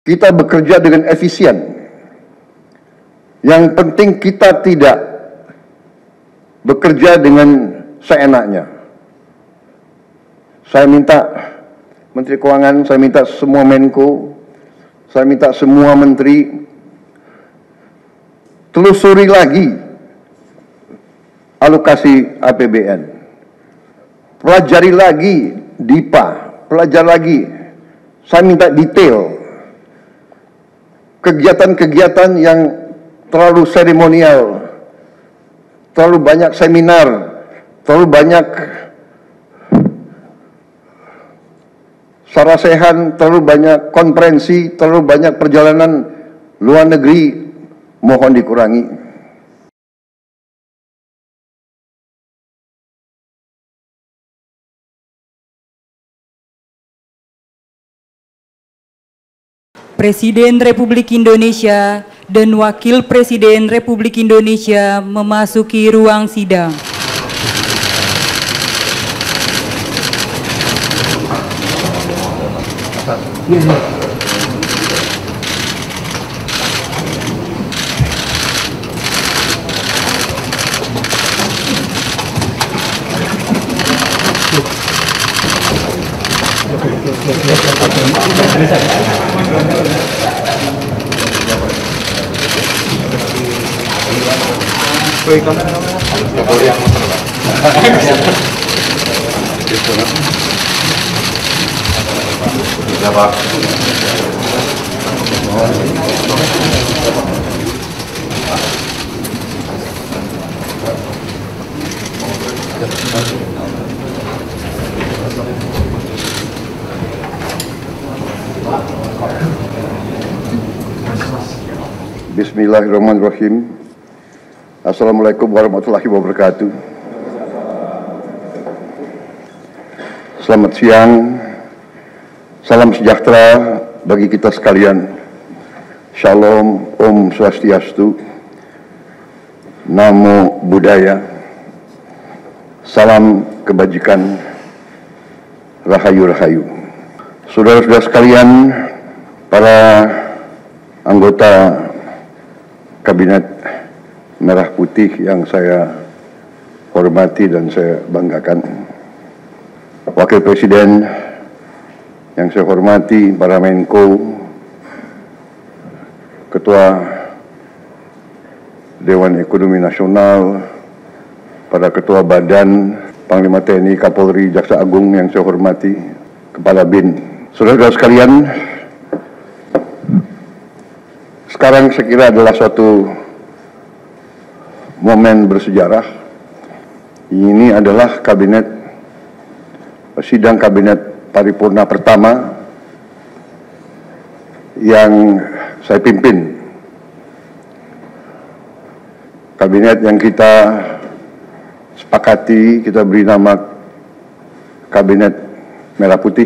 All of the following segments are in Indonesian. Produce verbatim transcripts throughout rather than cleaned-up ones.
kita bekerja dengan efisien. Yang penting kita tidak bekerja dengan seenaknya. Saya minta Menteri Keuangan, saya minta semua Menko, saya minta semua menteri telusuri lagi alokasi A P B N. Pelajari lagi D I P A, pelajari lagi. Saya minta detail kegiatan-kegiatan yang terlalu seremonial, terlalu banyak seminar, terlalu banyak sarasehan, terlalu banyak konferensi, terlalu banyak perjalanan luar negeri, mohon dikurangi. Presiden Republik Indonesia dan Wakil Presiden Republik Indonesia memasuki ruang sidang. Bismillahirrahmanirrahim. Assalamualaikum warahmatullahi wabarakatuh. Selamat siang. Salam sejahtera bagi kita sekalian. Shalom, Om Swastiastu, Namo Buddhaya, salam kebajikan, rahayu-rahayu. Saudara-saudara sekalian, para anggota Kabinet Merah Putih yang saya hormati dan saya banggakan, Wakil Presiden yang saya hormati, para Menko, Ketua Dewan Ekonomi Nasional, para Ketua Badan, Panglima T N I, Kapolri, Jaksa Agung yang saya hormati, Kepala BIN, saudara-saudara sekalian, sekarang saya kira adalah suatu momen bersejarah. Ini adalah kabinet, sidang kabinet paripurna pertama yang saya pimpin. Kabinet yang kita sepakati, kita beri nama Kabinet Merah Putih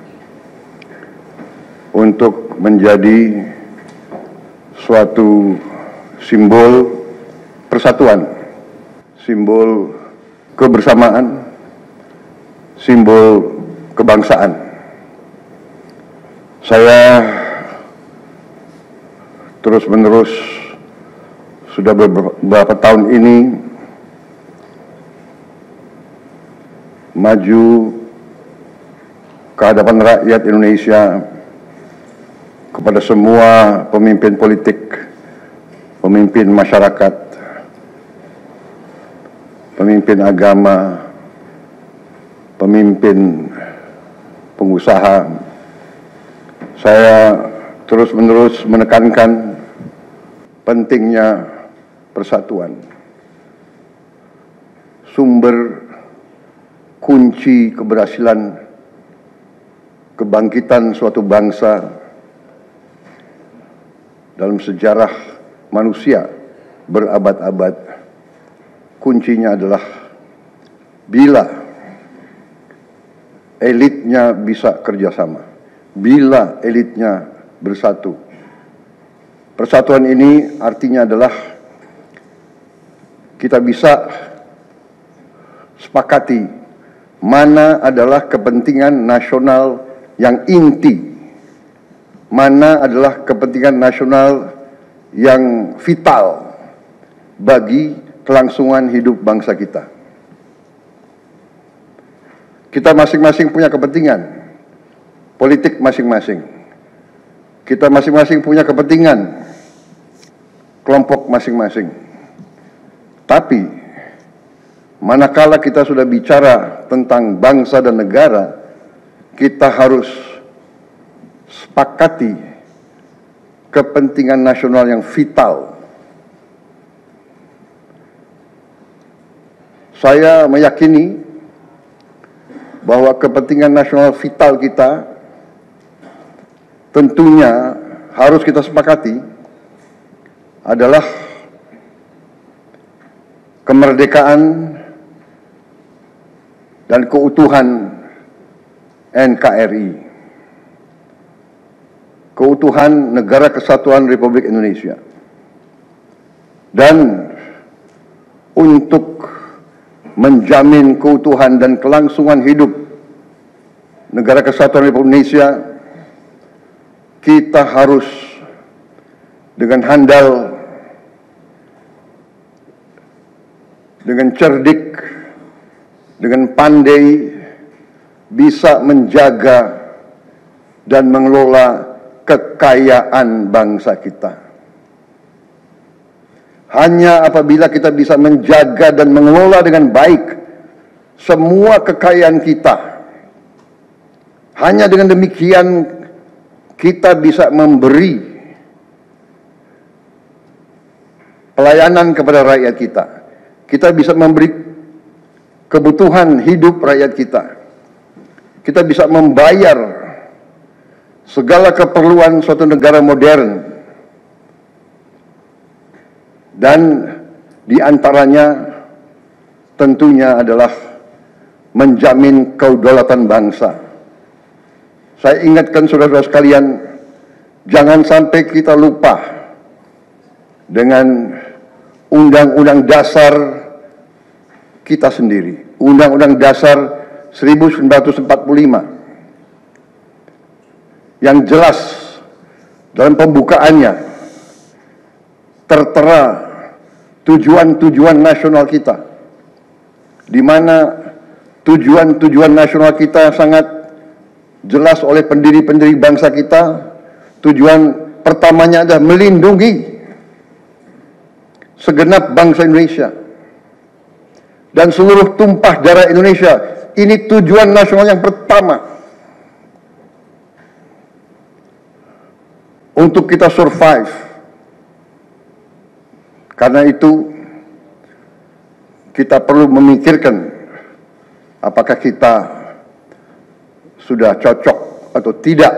untuk menjadi suatu simbol persatuan, simbol kebersamaan, simbol kebangsaan. Saya terus-menerus sudah beberapa tahun ini maju ke hadapan rakyat Indonesia, kepada semua pemimpin politik, pemimpin masyarakat, pemimpin agama, pemimpin pengusaha. Saya terus-menerus menekankan pentingnya persatuan. Sumber kunci keberhasilan kebangkitan suatu bangsa dalam sejarah manusia berabad-abad, kuncinya adalah bila elitnya bisa kerjasama, bila elitnya bersatu. Persatuan ini artinya adalah kita bisa sepakati mana adalah kepentingan nasional yang inti mana adalah kepentingan nasional yang vital bagi kelangsungan hidup bangsa kita. Kita masing-masing punya kepentingan politik masing-masing. Kita masing-masing punya kepentingan kelompok masing-masing. Tapi manakala kita sudah bicara tentang bangsa dan negara, kita harus sepakati kepentingan nasional yang vital. Saya meyakini bahwa kepentingan nasional vital kita tentunya harus kita sepakati adalah kemerdekaan dan keutuhan N K R I, keutuhan Negara Kesatuan Republik Indonesia. Dan untuk menjamin keutuhan dan kelangsungan hidup Negara Kesatuan Republik Indonesia, kita harus dengan handal, dengan cerdik, dengan pandai bisa menjaga dan mengelola kekayaan bangsa kita. Hanya apabila kita bisa menjaga dan mengelola dengan baik semua kekayaan kita, hanya dengan demikian kita bisa memberi pelayanan kepada rakyat kita. Kita bisa memberi kebutuhan hidup rakyat kita. Kita bisa membayar segala keperluan suatu negara modern. Dan diantaranya tentunya adalah menjamin kedaulatan bangsa. Saya ingatkan saudara-saudara sekalian, jangan sampai kita lupa dengan Undang-Undang Dasar kita sendiri, Undang-Undang Dasar seribu sembilan ratus empat puluh lima, yang jelas dalam pembukaannya tertera tujuan-tujuan nasional kita, di mana tujuan-tujuan nasional kita sangat jelas oleh pendiri-pendiri bangsa kita. Tujuan pertamanya adalah melindungi segenap bangsa Indonesia dan seluruh tumpah darah Indonesia. Ini tujuan nasional yang pertama untuk kita survive. Karena itu kita perlu memikirkan apakah kita sudah cocok atau tidak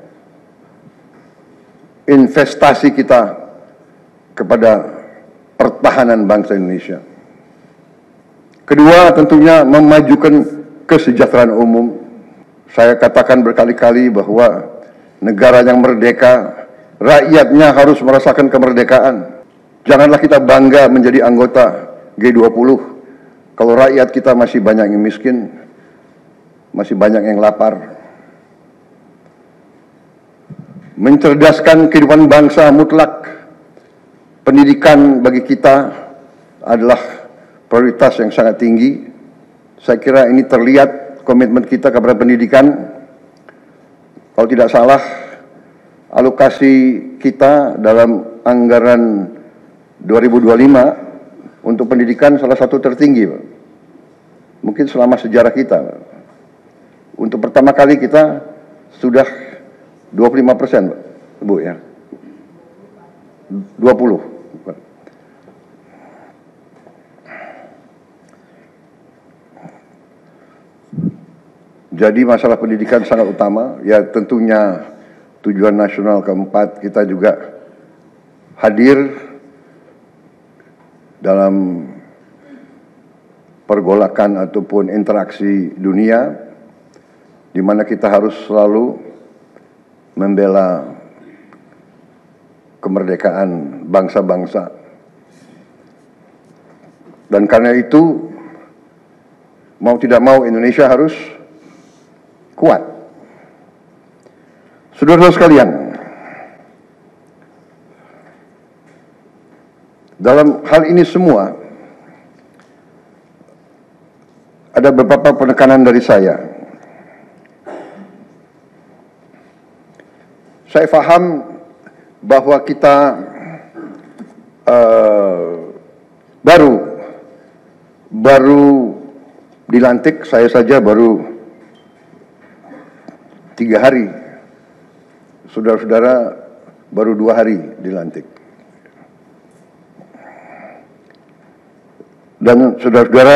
investasi kita kepada pertahanan bangsa Indonesia. Kedua, tentunya memajukan kesejahteraan umum. Saya katakan berkali-kali bahwa negara yang merdeka, rakyatnya harus merasakan kemerdekaan. Janganlah kita bangga menjadi anggota G dua puluh kalau rakyat kita masih banyak yang miskin, masih banyak yang lapar. Mencerdaskan kehidupan bangsa mutlak. Pendidikan bagi kita adalah prioritas yang sangat tinggi. Saya kira ini terlihat komitmen kita kepada pendidikan. Kalau tidak salah, alokasi kita dalam anggaran dua ribu dua puluh lima untuk pendidikan salah satu tertinggi, Pak. Mungkin selama sejarah kita, Pak. Untuk pertama kali kita sudah dua puluh lima persen, Pak. Bu ya. dua puluh. Jadi masalah pendidikan sangat utama. Ya tentunya tujuan nasional keempat kita juga hadir dalam pergolakan ataupun interaksi dunia, di mana kita harus selalu membela kemerdekaan bangsa-bangsa. Dan karena itu, mau tidak mau Indonesia harus kuat. Saudara-saudara sekalian, Dalam hal ini semua, ada beberapa penekanan dari saya. Saya paham bahwa kita uh, baru baru dilantik, saya saja baru tiga hari, saudara-saudara baru dua hari dilantik. Dan saudara-saudara,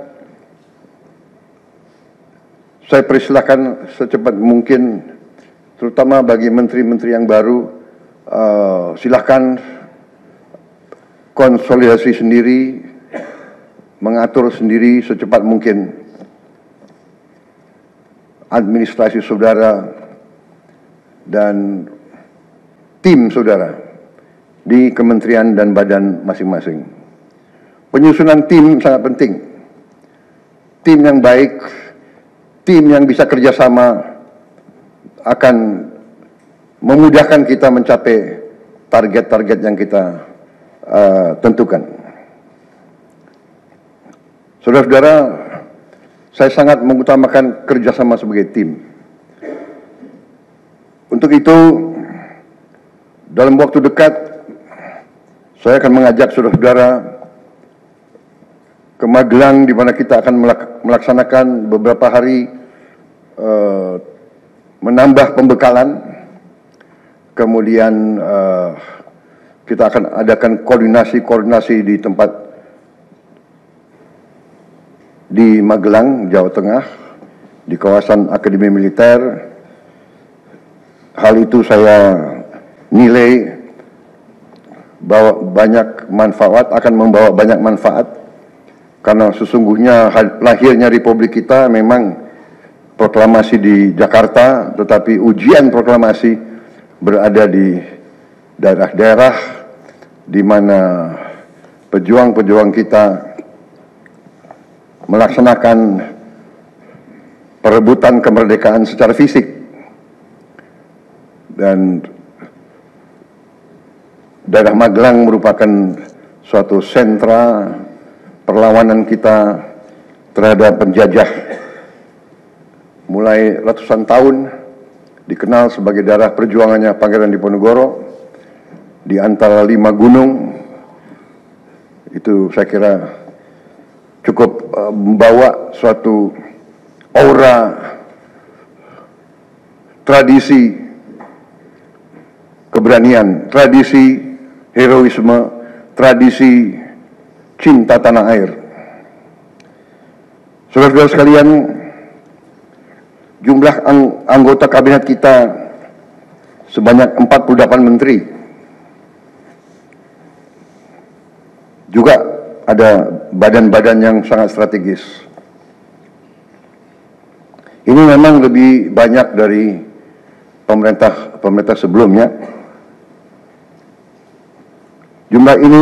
saya persilahkan secepat mungkin, terutama bagi menteri-menteri yang baru, uh, silakan konsolidasi sendiri, mengatur sendiri secepat mungkin administrasi saudara dan tim saudara di kementerian dan badan masing-masing. Penyusunan tim sangat penting. Tim yang baik, tim yang bisa kerjasama akan memudahkan kita mencapai target-target yang kita uh, tentukan. Saudara-saudara, saya sangat mengutamakan kerjasama sebagai tim. Untuk itu, dalam waktu dekat, saya akan mengajak saudara-saudara ke Magelang, di mana kita akan melaksanakan beberapa hari uh, menambah pembekalan. Kemudian uh, kita akan adakan koordinasi-koordinasi di tempat di Magelang, Jawa Tengah, di kawasan Akademi Militer. Hal itu saya nilai bahwa banyak manfaat, akan membawa banyak manfaat. Karena sesungguhnya lahirnya Republik kita memang proklamasi di Jakarta, tetapi ujian proklamasi berada di daerah-daerah di mana pejuang-pejuang kita melaksanakan perebutan kemerdekaan secara fisik. Dan daerah Magelang merupakan suatu sentra perlawanan kita terhadap penjajah. Mulai ratusan tahun dikenal sebagai daerah perjuangannya Pangeran Diponegoro di antara lima gunung. Itu saya kira cukup uh, membawa suatu aura tradisi keberanian, tradisi heroisme, tradisi cinta tanah air. Saudara-saudara sekalian, jumlah ang anggota kabinet kita sebanyak empat puluh delapan menteri. Juga ada badan-badan yang sangat strategis. Ini memang lebih banyak dari pemerintah pemerintah sebelumnya. Jumlah ini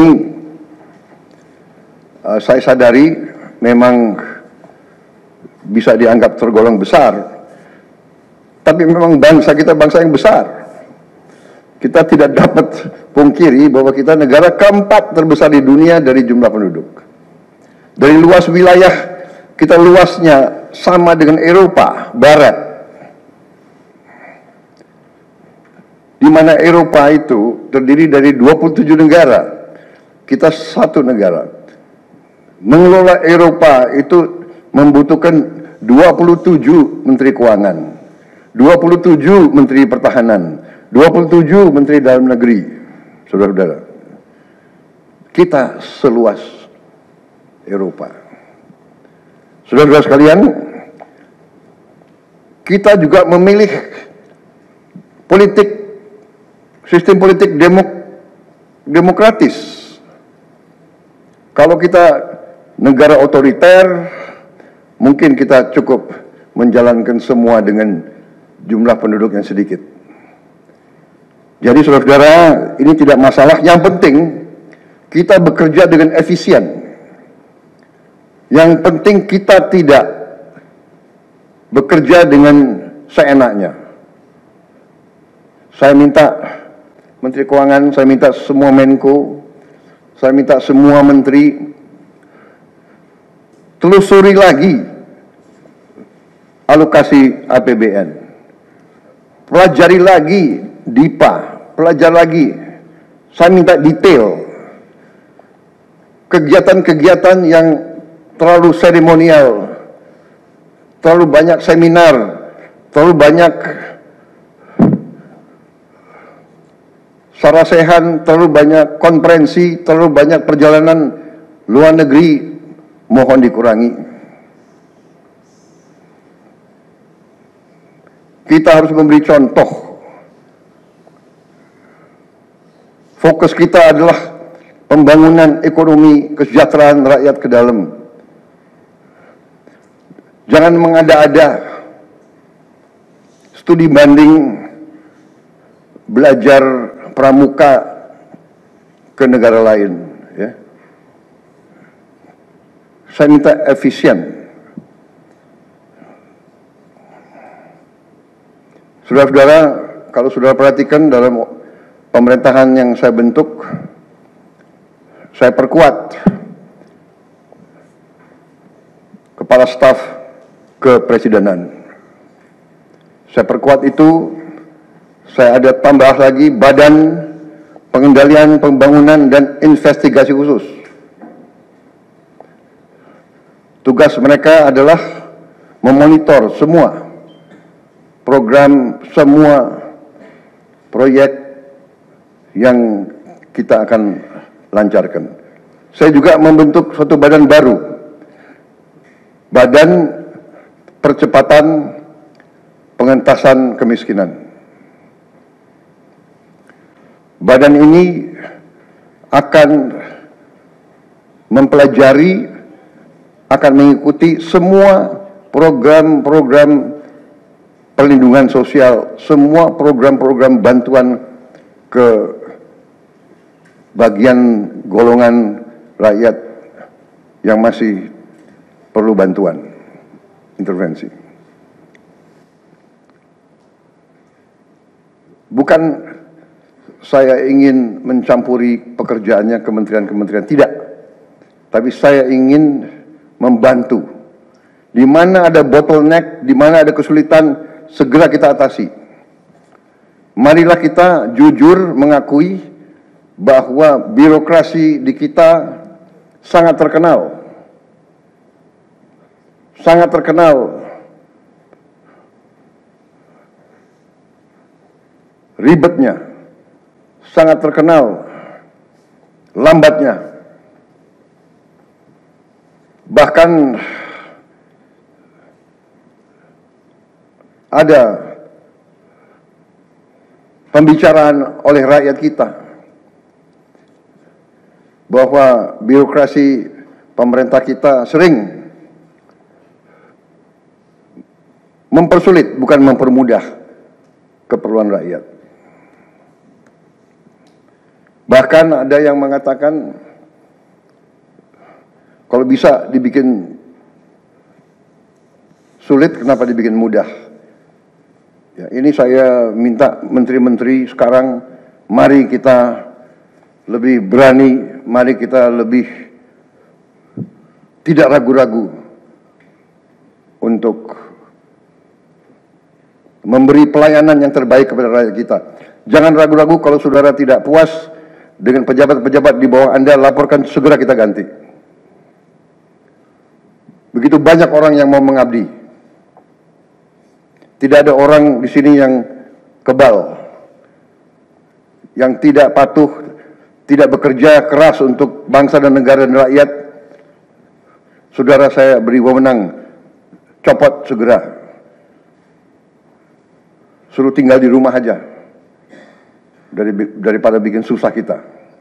Uh, saya sadari memang bisa dianggap tergolong besar, tapi memang bangsa kita bangsa yang besar. Kita tidak dapat pungkiri bahwa kita negara keempat terbesar di dunia dari jumlah penduduk. Dari luas wilayah, kita luasnya sama dengan Eropa Barat, di mana Eropa itu terdiri dari dua puluh tujuh negara, kita satu negara. Mengelola Eropa itu membutuhkan dua puluh tujuh menteri keuangan, dua puluh tujuh menteri pertahanan, dua puluh tujuh menteri dalam negeri. Saudara-saudara, kita seluas Eropa. Saudara-saudara sekalian, kita juga memilih politik, sistem politik demok, demokratis. Kalau kita negara otoriter, mungkin kita cukup menjalankan semua dengan jumlah penduduk yang sedikit. Jadi saudara-saudara, ini tidak masalah. Yang penting kita bekerja dengan efisien. Yang penting kita tidak bekerja dengan seenaknya. Saya minta Menteri Keuangan, saya minta semua Menko saya minta semua menteri telusuri lagi alokasi A P B N. Pelajari lagi D I P A, pelajari lagi. Saya minta detail. Kegiatan-kegiatan yang terlalu seremonial, terlalu banyak seminar, terlalu banyak sarasehan, terlalu banyak konferensi, terlalu banyak perjalanan luar negeri, mohon dikurangi. Kita harus memberi contoh. Fokus kita adalah pembangunan ekonomi, kesejahteraan rakyat ke dalam. Jangan mengada-ada. Studi banding, belajar pramuka ke negara lain. Ya. Saya minta efisien. Saudara-saudara, kalau saudara perhatikan dalam pemerintahan yang saya bentuk, saya perkuat kepala staf kepresidenan. Saya perkuat itu, saya ada tambah lagi Badan Pengendalian Pembangunan dan Investigasi Khusus. Tugas mereka adalah memonitor semua program, semua proyek yang kita akan lancarkan. Saya juga membentuk suatu badan baru, Badan Percepatan Pengentasan Kemiskinan. Badan ini akan mempelajari, akan mengikuti semua program-program perlindungan sosial, semua program-program bantuan ke bagian golongan rakyat yang masih perlu bantuan, intervensi. Bukan saya ingin mencampuri pekerjaannya kementerian-kementerian, tidak. Tapi saya ingin membantu. Di mana ada bottleneck, di mana ada kesulitan, segera kita atasi. Marilah kita jujur mengakui bahwa birokrasi di kita sangat terkenal. Sangat terkenal. Ribetnya. Sangat terkenal. Lambatnya. Bahkan ada pembicaraan oleh rakyat kita bahwa birokrasi pemerintah kita sering mempersulit, bukan mempermudah keperluan rakyat. Bahkan ada yang mengatakan kalau bisa dibikin sulit, kenapa dibikin mudah? Ya, ini saya minta menteri-menteri sekarang, mari kita lebih berani, mari kita lebih tidak ragu-ragu untuk memberi pelayanan yang terbaik kepada rakyat kita. Jangan ragu-ragu kalau saudara tidak puas dengan pejabat-pejabat di bawah Anda, laporkan, segera kita ganti. Begitu banyak orang yang mau mengabdi. Tidak ada orang di sini yang kebal, yang tidak patuh, tidak bekerja keras untuk bangsa dan negara dan rakyat. Saudara, saya beri wewenang, copot segera. Suruh tinggal di rumah aja, dari, daripada bikin susah kita.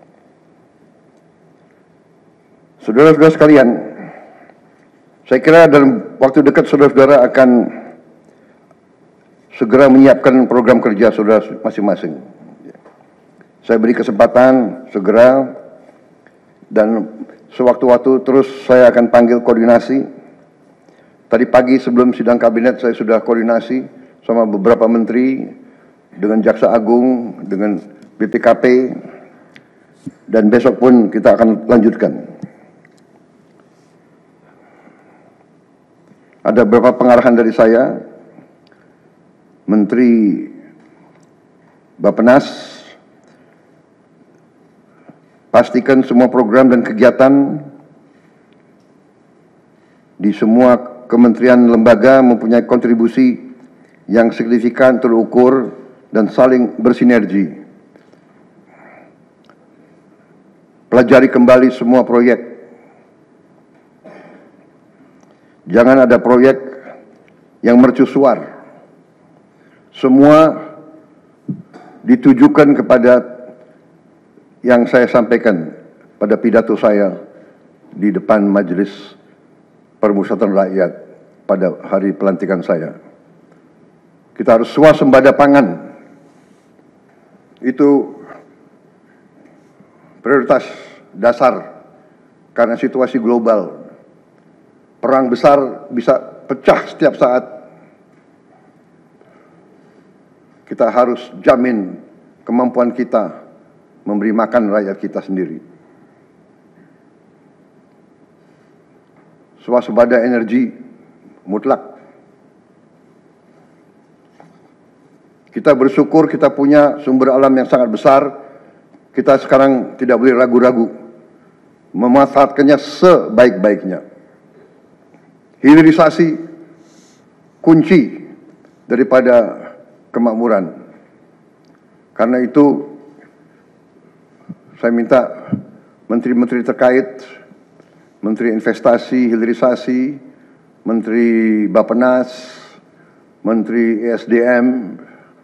Saudara-saudara sekalian, saya kira dalam waktu dekat saudara-saudara akan segera menyiapkan program kerja saudara masing-masing. Saya beri kesempatan segera, dan sewaktu-waktu terus saya akan panggil koordinasi. Tadi pagi sebelum sidang kabinet saya sudah koordinasi sama beberapa menteri, dengan Jaksa Agung, dengan B P K P, dan besok pun kita akan lanjutkan. Ada beberapa pengarahan dari saya, Menteri Bappenas, pastikan semua program dan kegiatan di semua kementerian lembaga mempunyai kontribusi yang signifikan, terukur, dan saling bersinergi. Pelajari kembali semua proyek. Jangan ada proyek yang mercusuar. Semua ditujukan kepada yang saya sampaikan pada pidato saya di depan Majelis Permusyawaratan Rakyat pada hari pelantikan saya. Kita harus swasembada pangan. Itu prioritas dasar karena situasi global. Perang besar bisa pecah setiap saat. Kita harus jamin kemampuan kita memberi makan rakyat kita sendiri. Swasembada energi mutlak. Kita bersyukur kita punya sumber alam yang sangat besar. Kita sekarang tidak boleh ragu-ragu memanfaatkannya sebaik-baiknya. Hilirisasi kunci daripada kemakmuran. Karena itu saya minta menteri-menteri terkait, Menteri Investasi, Hilirisasi, Menteri Bappenas, Menteri E S D M,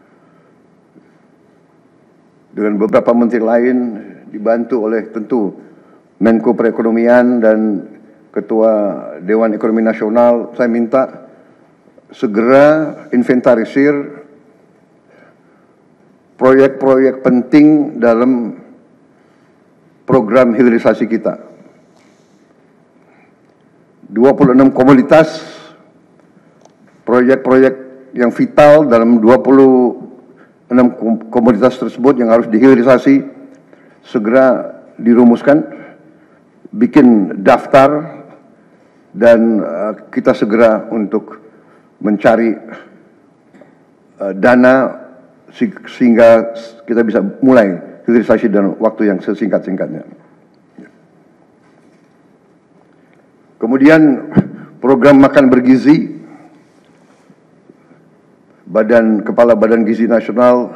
dengan beberapa menteri lain dibantu oleh tentu Menko Perekonomian dan Ketua Dewan Ekonomi Nasional, saya minta segera inventarisir proyek-proyek penting dalam program hilirisasi kita. dua puluh enam komoditas, proyek-proyek yang vital dalam dua puluh enam komoditas tersebut yang harus dihilirisasi segera dirumuskan, bikin daftar, dan uh, kita segera untuk mencari uh, dana sehingga kita bisa mulai hilirisasi dalam waktu yang sesingkat-singkatnya. Kemudian program makan bergizi, Badan Kepala Badan Gizi Nasional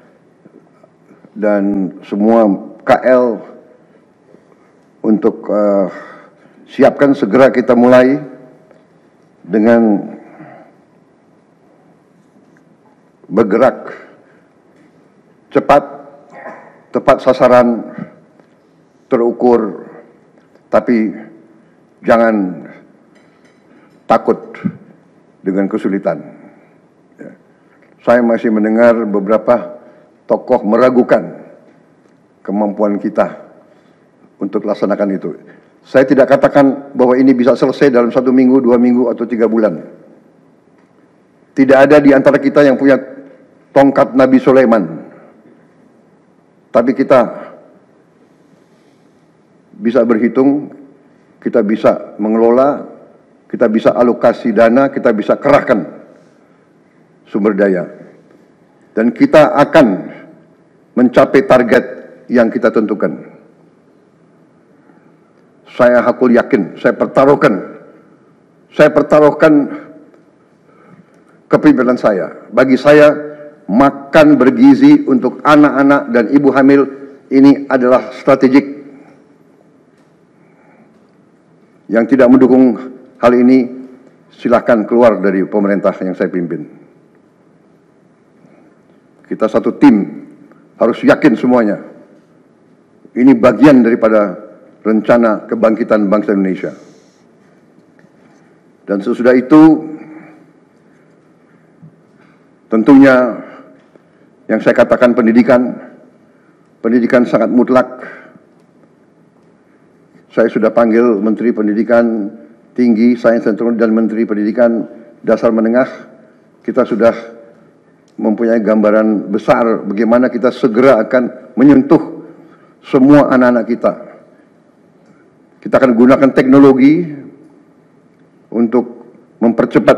dan semua K L untuk uh, siapkan segera kita mulai dengan bergerak cepat, tepat sasaran, terukur, tapi jangan takut dengan kesulitan. Ya. Saya masih mendengar beberapa tokoh meragukan kemampuan kita untuk laksanakan itu. Saya tidak katakan bahwa ini bisa selesai dalam satu minggu, dua minggu, atau tiga bulan. Tidak ada di antara kita yang punya tongkat Nabi Sulaiman. Tapi kita bisa berhitung, kita bisa mengelola, kita bisa alokasi dana, kita bisa kerahkan sumber daya. Dan kita akan mencapai target yang kita tentukan. Saya hakul yakin, saya pertaruhkan, saya pertaruhkan kepemimpinan saya. Bagi saya, makan bergizi untuk anak-anak dan ibu hamil ini adalah strategik. Yang tidak mendukung hal ini, silahkan keluar dari pemerintah yang saya pimpin. Kita satu tim, harus yakin semuanya. Ini bagian daripada rencana kebangkitan bangsa Indonesia. Dan sesudah itu, tentunya yang saya katakan pendidikan, pendidikan sangat mutlak. Saya sudah panggil Menteri Pendidikan Tinggi, Sains dan Teknologi dan Menteri Pendidikan Dasar Menengah. Kita sudah mempunyai gambaran besar bagaimana kita segera akan menyentuh semua anak-anak kita. Kita akan gunakan teknologi untuk mempercepat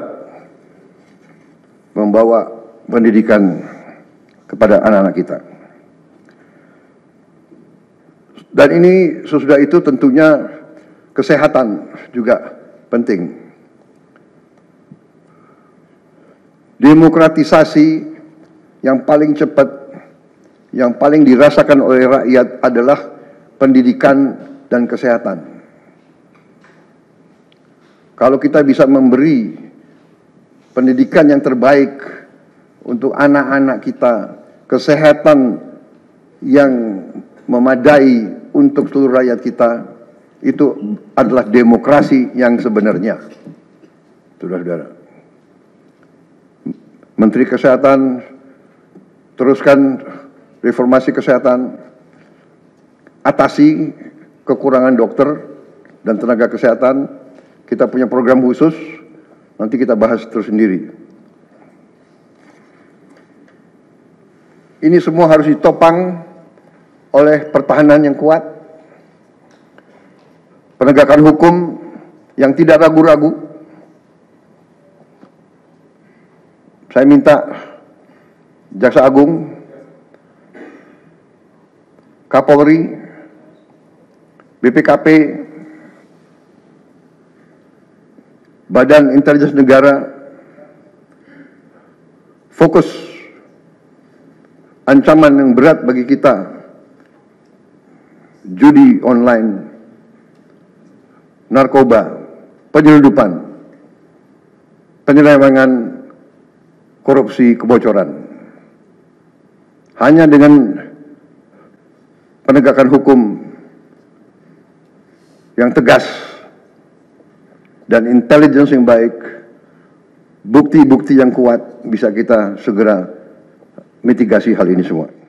membawa pendidikan kepada anak-anak kita. Dan ini sesudah itu tentunya kesehatan juga penting. Demokratisasi yang paling cepat, yang paling dirasakan oleh rakyat adalah pendidikan dan kesehatan. Kalau kita bisa memberi pendidikan yang terbaik untuk anak-anak kita, kesehatan yang memadai untuk seluruh rakyat kita, itu adalah demokrasi yang sebenarnya. Saudara-saudara, Menteri Kesehatan teruskan reformasi kesehatan, atasi kekurangan dokter dan tenaga kesehatan. Kita punya program khusus, nanti kita bahas tersendiri. Ini semua harus ditopang oleh pertahanan yang kuat, penegakan hukum yang tidak ragu-ragu. Saya minta Jaksa Agung, Kapolri, B P K P, Badan Intelijen Negara fokus ancaman yang berat bagi kita, judi online, narkoba, penyelundupan, penyelewengan, korupsi, kebocoran. Hanya dengan penegakan hukum yang tegas dan intelligence yang baik, bukti-bukti yang kuat, bisa kita segera mitigasi hal ini semua.